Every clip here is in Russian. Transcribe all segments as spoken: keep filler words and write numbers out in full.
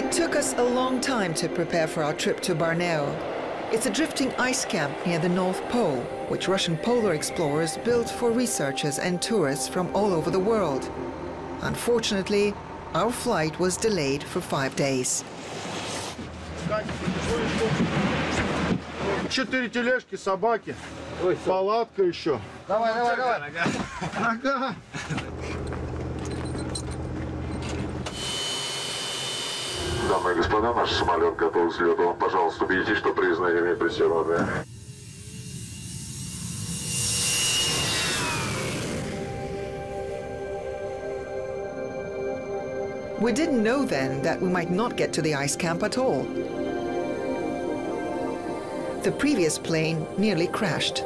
It took us a long time to prepare for our trip to Borneo. It's a drifting ice camp near the North Pole, which Russian polar explorers built for researchers and tourists from all over the world. Unfortunately, our flight was delayed for five days. Четыре тележки, собаки, палатка еще. Давай, давай, давай. Ага. Дамы и господа, наш самолет готов к взлету. Пожалуйста, убедитесь, что признание не пристегнуты. We didn't know then that we might not get to the ice camp at all. The previous plane nearly crashed.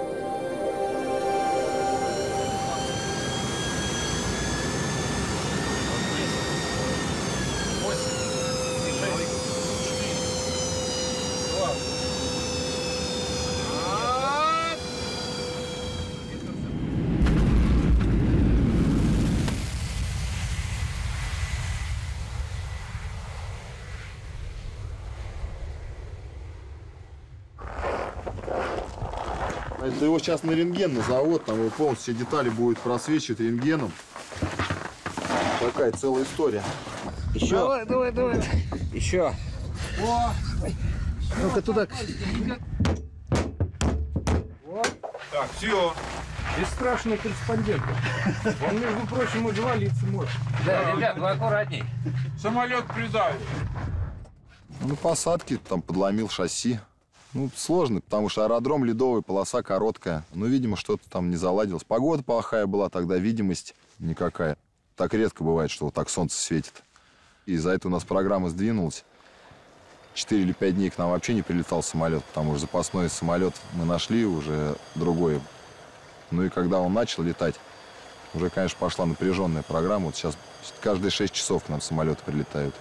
Это его сейчас на рентген, на завод, там его полностью все детали будут просвечивать рентгеном. Такая целая история. Еще. Давай, давай, давай. Еще. Ну-ка туда. Так, все. Бесстрашный корреспондент. Он, между прочим, и валиться может. Да, ребят, вы аккуратней. Самолет придавит. На посадке там подломил шасси. Ну, сложно, потому что аэродром ледовый, полоса короткая. Ну, видимо, что-то там не заладилось. Погода плохая была, тогда видимость никакая. Так редко бывает, что вот так солнце светит. Из-за этого у нас программа сдвинулась. Четыре или пять дней к нам вообще не прилетал самолет, потому что запасной самолет мы нашли уже другой. Ну и когда он начал летать, уже, конечно, пошла напряженная программа. Вот сейчас каждые шесть часов к нам самолеты прилетают.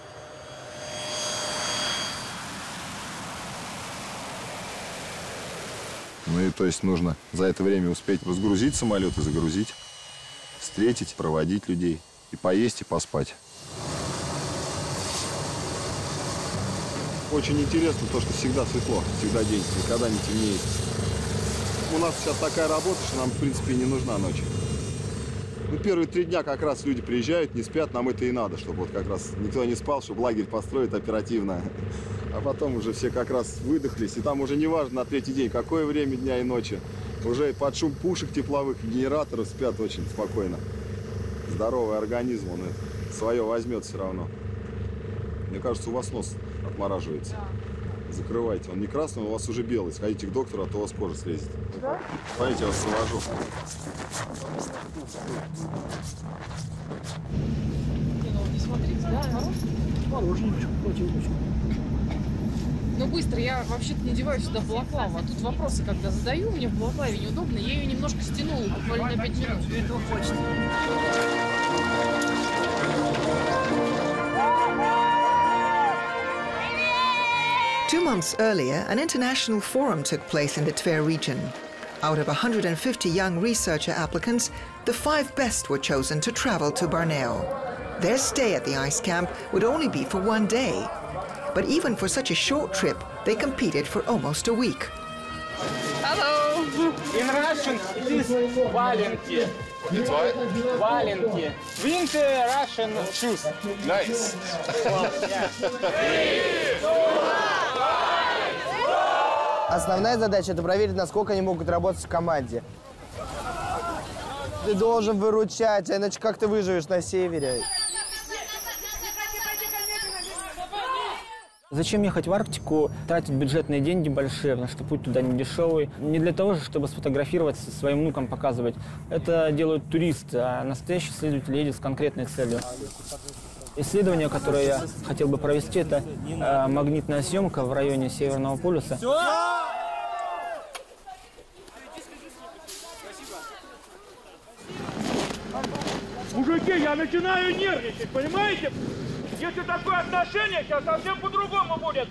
Ну и то есть нужно за это время успеть разгрузить самолет и загрузить, встретить, проводить людей, и поесть, и поспать. Очень интересно то, что всегда светло, всегда день, никогда не темнеет. У нас сейчас такая работа, что нам, в принципе, не нужна ночь. Ну, первые три дня как раз люди приезжают, не спят, нам это и надо, чтобы вот как раз никто не спал, чтобы лагерь построить оперативно. А потом уже все как раз выдохлись, и там уже не важно на третий день, какое время дня и ночи. Уже под шум пушек тепловых и генераторов спят очень спокойно. Здоровый организм, он свое возьмет все равно. Мне кажется, у вас нос отмораживается. Закрывайте. Он не красный, он у вас уже белый. Сходите к доктору, а то у вас кожа слезет. Да? Смотрите, я вас провожу. Не, ну не смотрите, да, мороженочек, очень-очень. Ну быстро, я вообще-то не одеваю сюда балаклаву, а тут вопросы, когда задаю, мне в балаклаве неудобно, я ее немножко стянула, буквально на пять минут. Что этого хочется? Two months earlier, an international forum took place in the Tver region. Out of one hundred fifty young researcher applicants, the five best were chosen to travel to Borneo. Their stay at the ice camp would only be for one day. But even for such a short trip, they competed for almost a week. Hello! In Russian, it is valenki. It's what? Valenki. Winter Russian shoes. Nice. Well, yeah. Основная задача – это проверить, насколько они могут работать в команде. Ты должен выручать, иначе как ты выживешь на севере? Зачем ехать в Арктику, тратить бюджетные деньги большие, потому что путь туда не дешевый. Не для того же, чтобы сфотографироваться, своим внукам показывать. Это делают туристы, а настоящий исследователь едет с конкретной целью. Исследование, которое я хотел бы провести, это э, магнитная съемка в районе Северного полюса. Мужики, я начинаю нервничать, понимаете? Если такое отношение, сейчас совсем по-другому будет.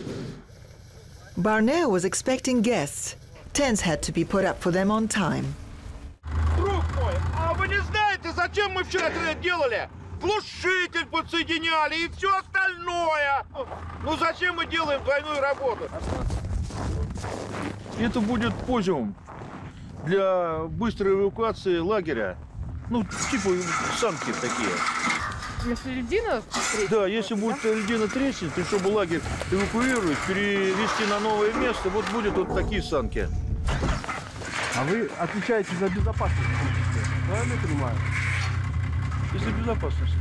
Borneo was expecting guests. Tents had to be put up for them on time. Друг мой, а вы не знаете, зачем мы вчера это делали? глушитель подсоединяли и все остальное. Ну зачем мы делаем двойную работу? Это будет позиум для быстрой эвакуации лагеря. Ну, типа санки такие. Если льдина встретится? Да, если будет льдина треснет, и чтобы лагерь эвакуировать, перевести на новое место, вот будет вот такие санки. А вы отвечаете за безопасность? Правильно я понимаю? И за безопасность.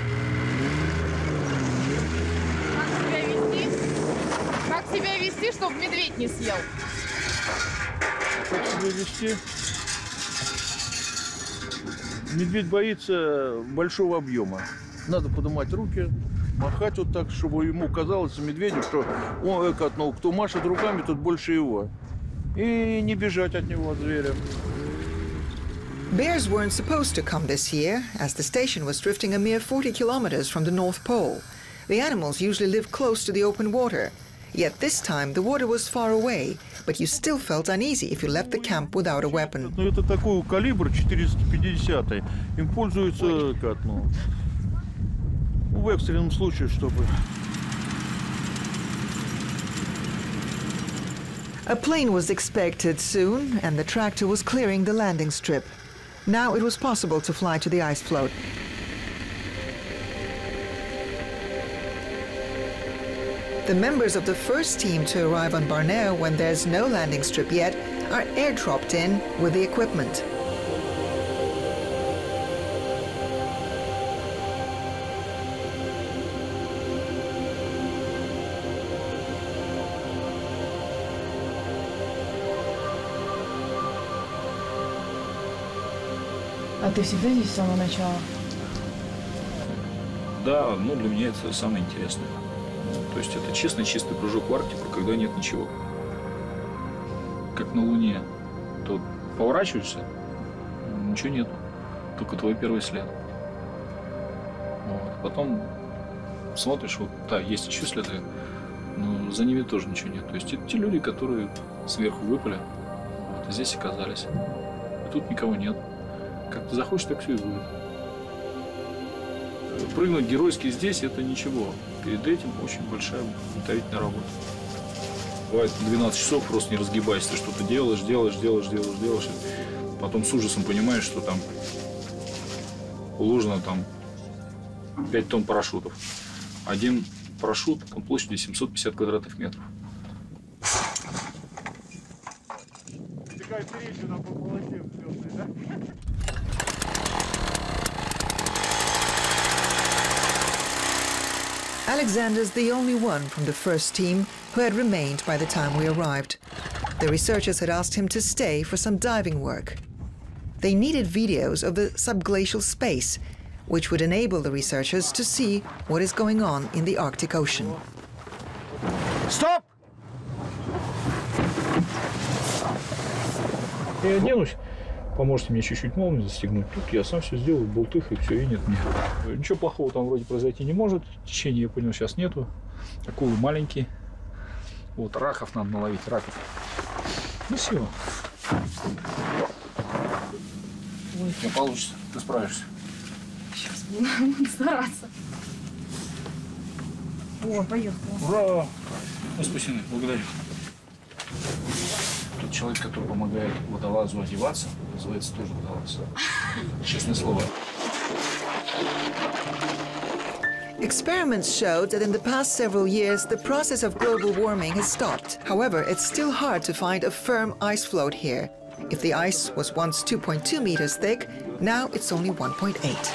Как себя вести? Как себя вести, чтобы медведь не съел? Как себя вести? Медведь боится большого объема. Надо поднимать руки, махать вот так, чтобы ему казалось, медведю, что он, как, ну, кто машет руками, тот больше его. И не бежать от него, от зверя. Bears weren't supposed to come this year, as the station was drifting a mere forty kilometers from the North Pole. The animals usually live close to the open water. Yet this time the water was far away, but you still felt uneasy if you left the camp without a weapon. Ну, это такой калибр четыреста пятьдесят. Им пользуются, как, ну, в экстренном случае, чтобы... A plane was expected soon, and the tractor was clearing the landing strip. Now it was possible to fly to the ice float. The members of the first team to arrive on Barneo when there's no landing strip yet are airdropped in with the equipment. А ты всегда здесь с самого начала? Да, ну для меня это самое интересное. То есть это честный, чистый прыжок в Арктику, когда нет ничего. Как на Луне. То поворачиваешься, ничего нет. Только твой первый след. Вот. Потом смотришь, вот, да, есть еще следы, но за ними тоже ничего нет. То есть это те люди, которые сверху выпали, вот, и здесь оказались. И тут никого нет. Как ты захочешь, так все и будет. Прыгнуть геройски здесь – это ничего. Перед этим очень большая подготовительная работа. Бывает двенадцать часов, просто не разгибайся. Ты что-то делаешь, делаешь, делаешь, делаешь, делаешь. Потом с ужасом понимаешь, что там уложено там пять тонн парашютов. Один парашют там площадью семьсот пятьдесят квадратных метров. Alexander's the only one from the first team who had remained by the time we arrived. The researchers had asked him to stay for some diving work. They needed videos of the subglacial space, which would enable the researchers to see what is going on in the Arctic Ocean. Стоп! Я оденусь, поможете мне чуть-чуть молнию застегнуть. Тут я сам все сделаю, болтых, и все, и нет мне. Ничего плохого там вроде произойти не может. Течения, я понял, сейчас нету. Акулы маленькие. Вот, раков надо наловить, раков. Ну все. Ой. Не получится, ты справишься. Сейчас буду стараться. О, поехала. Ура! Ну, спасибо, благодарю. Тот человек, который помогает водолазу одеваться, называется тоже водолаз. Честное слово. Experiments showed that in the past several years, the process of global warming has stopped. However, it's still hard to find a firm ice float here. If the ice was once two point two meters thick, now it's only one point eight.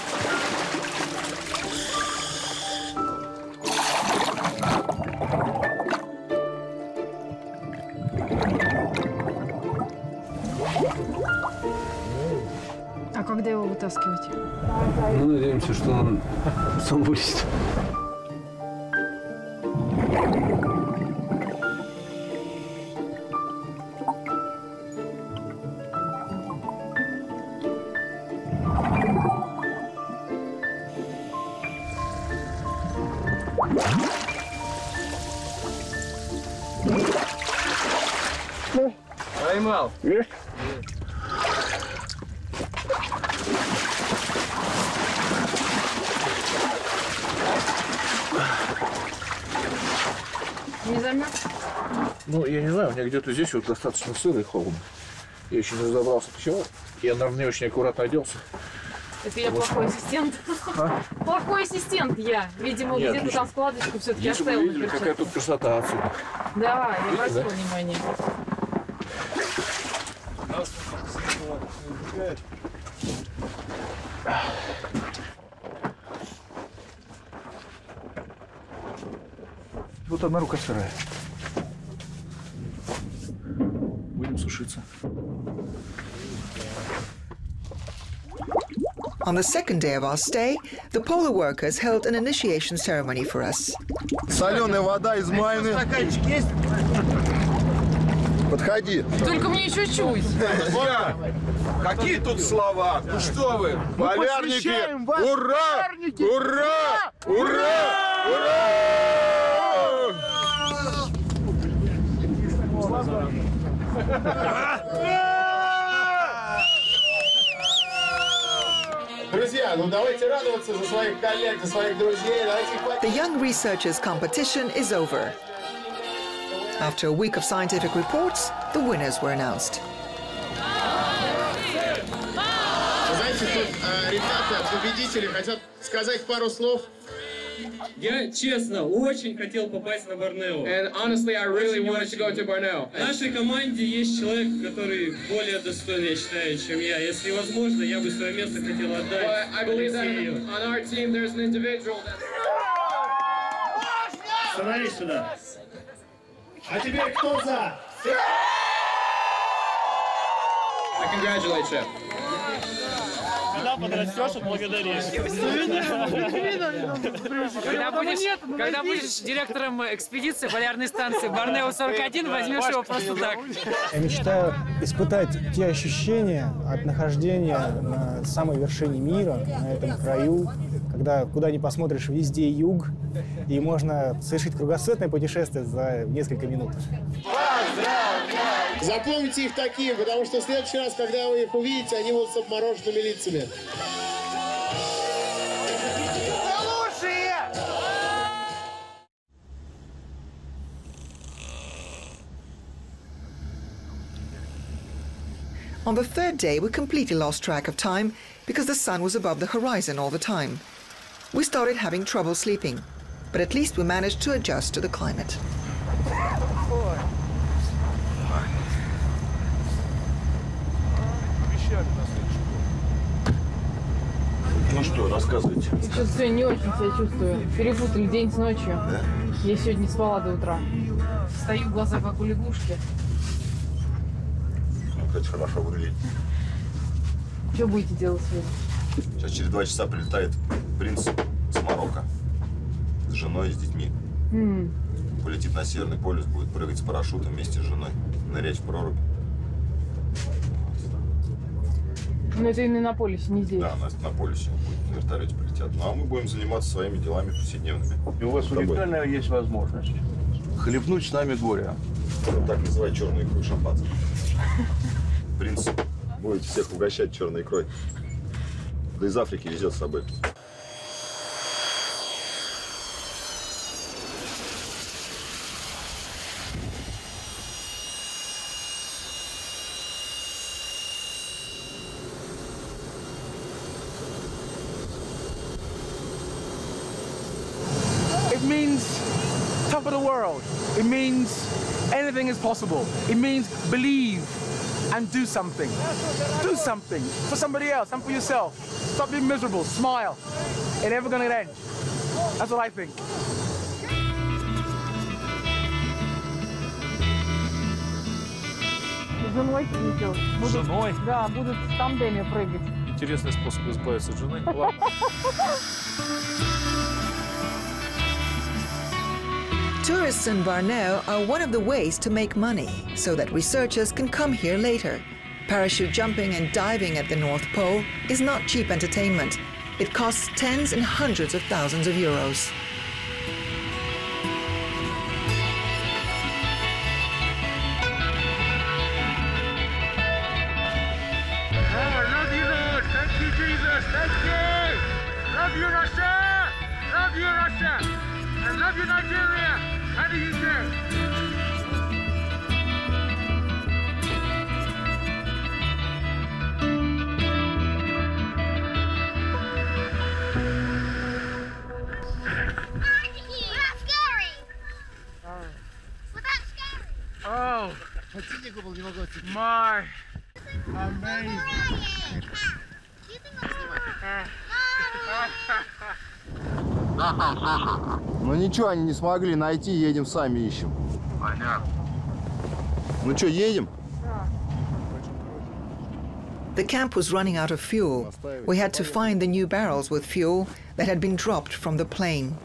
А когда его вытаскивать? Ну, надеемся, что он сам вылезет. Поймал. Есть? Не замерз? Ну, я не знаю, у меня где-то здесь вот достаточно сыро и холодно. Я еще не разобрался, почему. Я, наверное, не очень аккуратно оделся. Это я плохой ассистент. А? Плохой ассистент я. Видимо, где-то там складочку все-таки оставила. Вы видели, какая тут красота отсюда. Да, я обратила да? внимание. Вот одна рука сырая. Будем сушиться. On the second day of our stay, the polar workers held an initiation ceremony for us. Соленая вода из Майны. Стаканчик есть? Подходи. Только мне чуть-чуть. Какие тут слова? Ну что вы? Полярники! Ура! Ура! Ура! Ура! Друзья, ну давайте радоваться за своих коллег, за своих друзей. The young researchers' competition is over. After a week of scientific reports, the winners were announced. Знаете, тут э, ребята, победители, хотят сказать пару слов. Я честно очень хотел попасть на Борнео. And honestly, I really wanted to go to Borneo. В нашей команде есть человек, который более достойный, я считаю, чем я. Если возможно, я бы свое место хотел отдать. But I believe that on our team there's an individual that... Становись сюда. А теперь кто за? I congratulate you. Когда подрастешь, отблагодаришь. Когда будешь, когда будешь директором экспедиции полярной станции Борнео сорок один, возьмешь его просто так. Я мечтаю испытать те ощущения от нахождения на самой вершине мира, на этом краю, когда куда ни посмотришь, везде юг, и можно совершить кругосветное путешествие за несколько минут. Запомните их таким, потому что в следующий раз, когда вы их увидите, они будут с обмороженными лицами. On the third day, we completely lost track of time because the sun was above the horizon all the time. We started having trouble sleeping, but at least we managed to adjust to the climate. Ну что, рассказывайте. Я что-то сегодня не очень себя чувствую. Перепутали день с ночью. Да? Я сегодня не спала до утра. Встаю, глаза как у лягушки. Ну, кстати, хорошо выглядит. Что будете делать сегодня? Сейчас через два часа прилетает принц с Марокко с женой и с детьми. Mm. Полетит на Северный полюс, будет прыгать с парашютом вместе с женой, нырять в прорубь. Но это именно на полюсе, не здесь. Да, на, на полюсе будет, на вертолете полетят. Ну а мы будем заниматься своими делами повседневными. И у вас уникальная есть возможность хлебнуть с нами горя. Вот так называют черную икру шампанское. Принц будет всех угощать черной икрой. Да из Африки везет с собой. It means top of the world. It means anything is possible. It means believe and do something. Do something for somebody else and for yourself. Stop being miserable. Smile. It's never gonna end. That's what I think. С женой прилетел. С женой? Да, будут в тандеме прыгать. Интересный способ избавиться от жены. Ладно. Tourists in Borneo are one of the ways to make money so that researchers can come here later. Parachute jumping and diving at the North Pole is not cheap entertainment. It costs tens and hundreds of thousands of euros. Love you, Lord. Thank you, Jesus. Thank you. Love you, Russia. Love you, Russia. And love you, Nigeria. And Oh, my amazing. Ну ничего, они не смогли найти, едем сами ищем. Понятно. Ну что, едем? The camp was running out of fuel. We had to find the new barrels with fuel that had been dropped from the plane.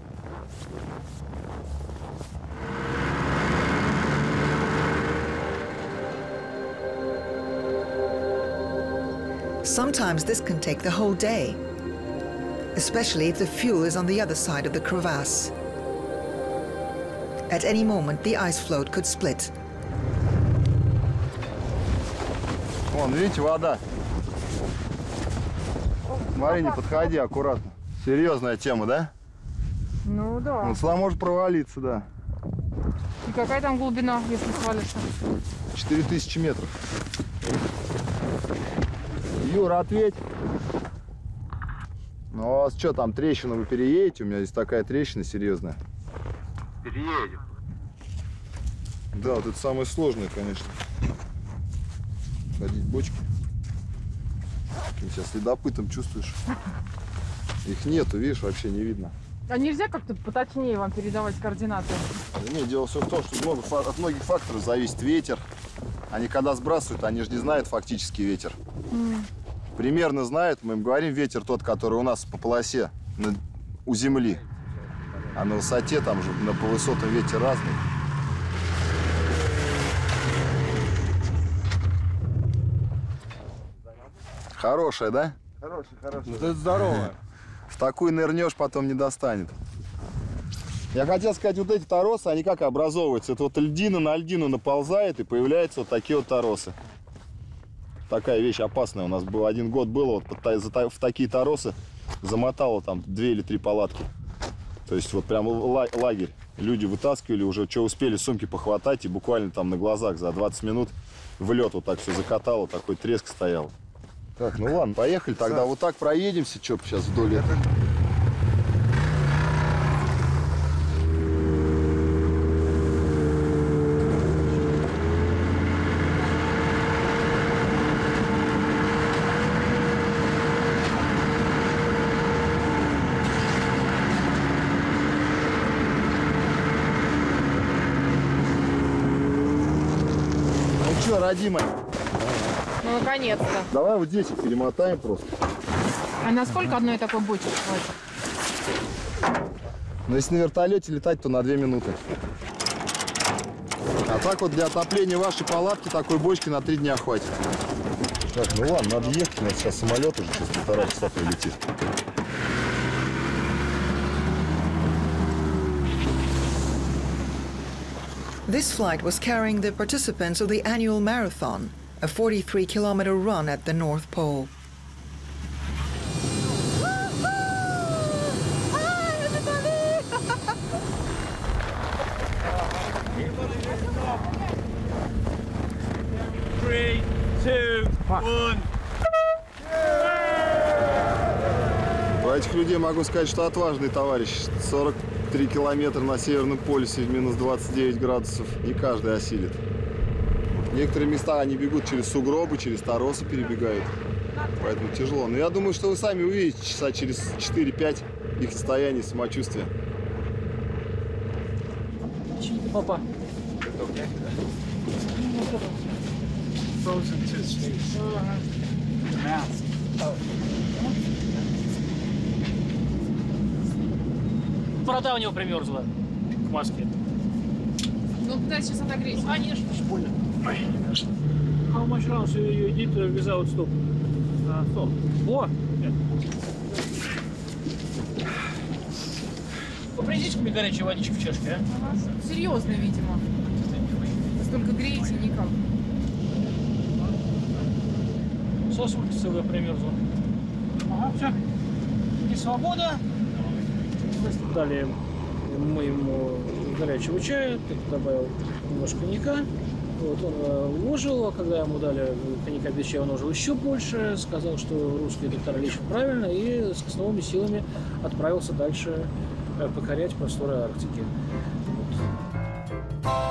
Sometimes this can take the whole day, especially if the fuel is on the other side of the crevasse. At any moment, the ice float could split. Вон, видите, вода. Смотри, не подходи, аккуратно. Серьезная тема, да? Ну да. Ну, сюда может провалиться, да. И какая там глубина, если свалишься? четыре тысячи метров. Юра, ответь. Ну, у вас что, там трещину вы переедете? У меня здесь такая трещина серьезная. Переедем. Да, вот это самое сложное, конечно. Ходить бочки. Ты сейчас следопытом чувствуешь. Их нету, видишь, вообще не видно. А нельзя как-то поточнее вам передавать координаты? Да нет, дело все в том, что много, от многих факторов зависит ветер. Они когда сбрасывают, они же не знают фактически ветер. Mm. Примерно знают, мы им говорим, ветер тот, который у нас по полосе на, у земли. А на высоте там же на, по высотам ветер разный. Хорошая, да? Хорошая, хорошая. Это здорово. В такую нырнешь, потом не достанет. Я хотел сказать, вот эти торосы, они как образовываются? Это вот льдина на льдину наползает, и появляются вот такие вот торосы. Такая вещь опасная. У нас был один год было, вот в такие торосы замотало там две или три палатки. То есть вот прям лагерь. Люди вытаскивали, уже что успели сумки похватать, и буквально там на глазах за двадцать минут в лед вот так все закатало, такой треск стоял. Так, ну ладно, поехали, тогда вот так проедемся, что сейчас вдоль этого. Ну что, родимая? Ну, наконец-то. Давай вот здесь их перемотаем просто. А насколько одной такой бочки хватит? Но если на вертолете летать, то на две минуты. А так вот для отопления вашей палатки такой бочки на три дня хватит. Так, ну ладно, надо ехать, у нас сейчас самолет уже через полтора часа прилетит. This flight was carrying the participants of the annual marathon, a forty-three kilometer run at the North Pole. Three, two, one. Про этих людей могу сказать, что отважные товарищи. сорок три километра на Северном полюсе в минус двадцать девять градусов. Не каждый осилит. Некоторые места они бегут через сугробы, через торосы перебегают. Поэтому тяжело. Но я думаю, что вы сами увидите часа через четыре-пять их состояние, самочувствие. Папа. Борода у него примерзла к маске. Ну, пытайся сейчас отогреть. Конечно, больно. How much rounds you did without stop? Uh, stop. О! Нет. Попридите мне горячей водички в чашке, а? Серьезно, видимо. Столько греете никак. Сосулька целая примерзла. Ага, все. И свобода. Далее мы ему горячего чая, добавил немножко коньяка. Вот, он э, ожил, а когда ему дали коньяка без чая, он ожил еще больше, сказал, что русские доктора лечат правильно, и с новыми силами отправился дальше э, покорять просторы Арктики. Вот.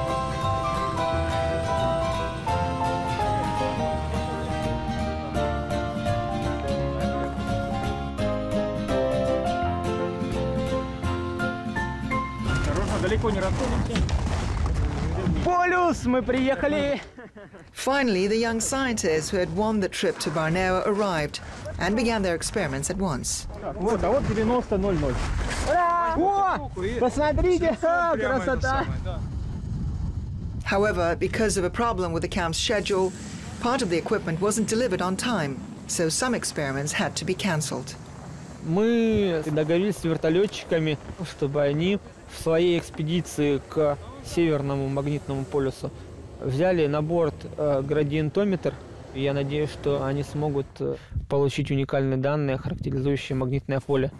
Далеко не расходимся. Полюс, мы приехали! Finally, the young scientists who had won the trip to Borneo arrived and began their experiments at once. Вот, а вот девяносто ноль ноль. Ура! О, посмотрите, а, красота! However, because of a problem with the camp's schedule, part of the equipment wasn't delivered on time, so some experiments had to be cancelled. Мы договорились с вертолетчиками, чтобы они в своей экспедиции к Северному магнитному полюсу взяли на борт э, градиентометр. И я надеюсь, что они смогут э, получить уникальные данные, характеризующие магнитное поле.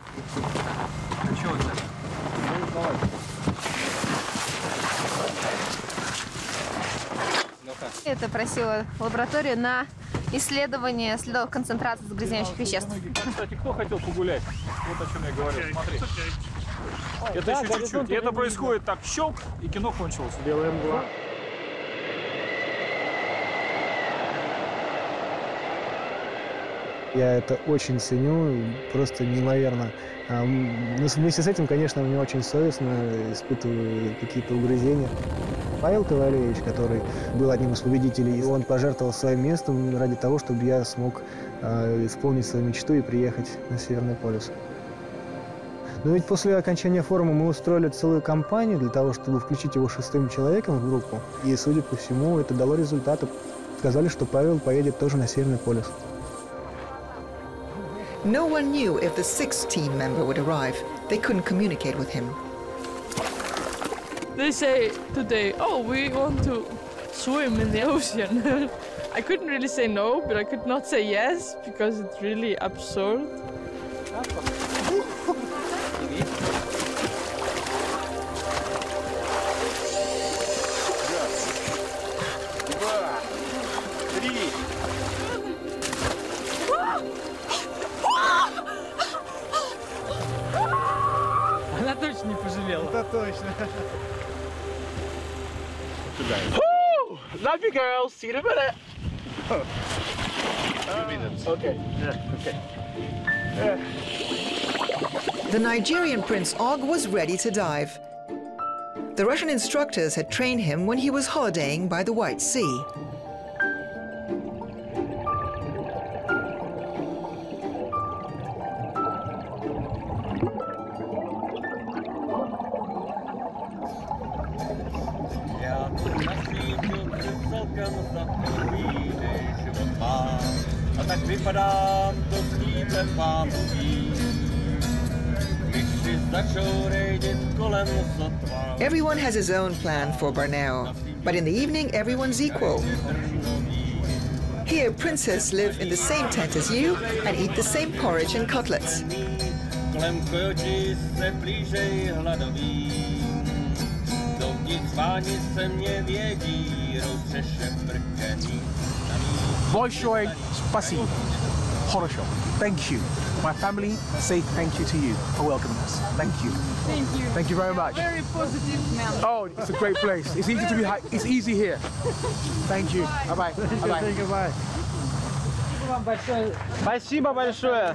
Это просила лаборатория на исследование следов концентрации загрязняющих веществ. Кстати, кто хотел погулять? Вот о чем я говорил. Смотри. Это да, еще чуть-чуть. И это происходит так, щелк, и кино кончилось. Белая мгла. Я это очень ценю, просто неимоверно. Но вместе с этим, конечно, мне очень совестно, испытываю какие-то угрызения. Павел Ковалевич, который был одним из победителей, он пожертвовал своим местом ради того, чтобы я смог исполнить свою мечту и приехать на Северный полюс. Но ведь после окончания форума мы устроили целую кампанию для того, чтобы включить его шестым человеком в группу. И, судя по всему, это дало результаты. Сказали, что Павел поедет тоже на Северный полюс. No one knew if the sixth team member would arrive. They couldn't communicate with him. They say today, oh, we want to swim in the ocean. I couldn't really say no, but I could not say yes, because it's really absurd. Она точно не пожалела. Это точно. Love you, girls. See you in a minute. Two minutes. Okay. Yeah. Okay. Yeah. The Nigerian Prince Og was ready to dive. The Russian instructors had trained him when he was holidaying by the White Sea. Everyone has his own plan for Borneo, but in the evening everyone's equal. Here, princes live in the same tent as you and eat the same porridge and cutlets. Большое спасибо. Хорошо. Thank you. My family say thank you to you for welcoming us. Thank you. Thank you. Thank you very much. Very positive man. Oh, it's a great place. It's easy to be. It's easy here. Thank you. Bye bye. Bye bye. Thank you. Bye. Спасибо вам большое. Спасибо большое.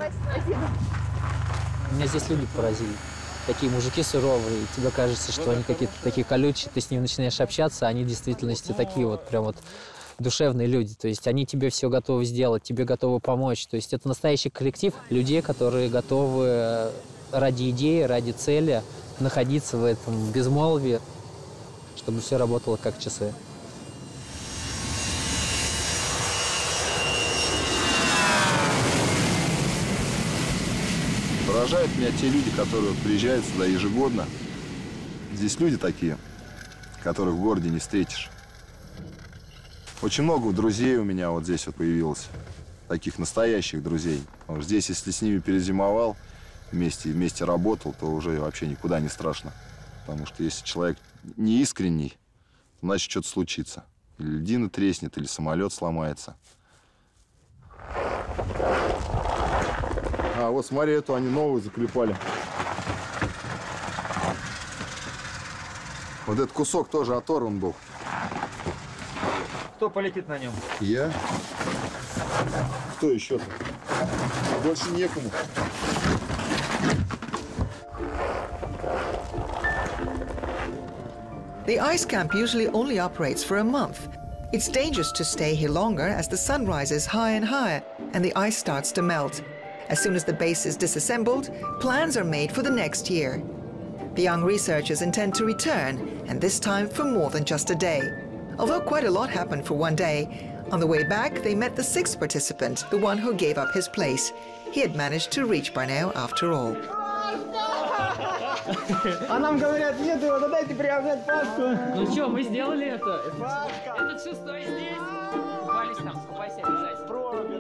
Меня здесь люди поразили. Такие мужики суровые, тебе кажется, что они какие-то такие колючие, ты с ними начинаешь общаться, а они в действительности такие вот прям вот душевные люди. То есть они тебе все готовы сделать, тебе готовы помочь. То есть это настоящий коллектив людей, которые готовы ради идеи, ради цели находиться в этом безмолвии, чтобы все работало как часы. Поражают меня те люди, которые приезжают сюда ежегодно. Здесь люди такие, которых в городе не встретишь. Очень много друзей у меня вот здесь вот появилось. Таких настоящих друзей. Потому что здесь, если с ними перезимовал, вместе, вместе работал, то уже вообще никуда не страшно. Потому что если человек неискренний, значит, что-то случится. Или льдина треснет, или самолет сломается. А, вот смотри, эту они новую заклепали. Вот этот кусок тоже оторван был. Кто полетит на нем? Я. Кто еще-то? Больше некому. The ice camp usually only operates for a month. It's dangerous to stay here longer as the sun rises high and higher and the ice starts to melt. As soon as the base is disassembled, plans are made for the next year. The young researchers intend to return, and this time for more than just a day. Although quite a lot happened for one day, on the way back they met the sixth participant, the one who gave up his place. He had managed to reach Borneo after all. А нам говорят, нет, его дайте приобретать Пасху. Ну что, мы сделали это. Этот шестой здесь. Купались там, скупайся обязательно.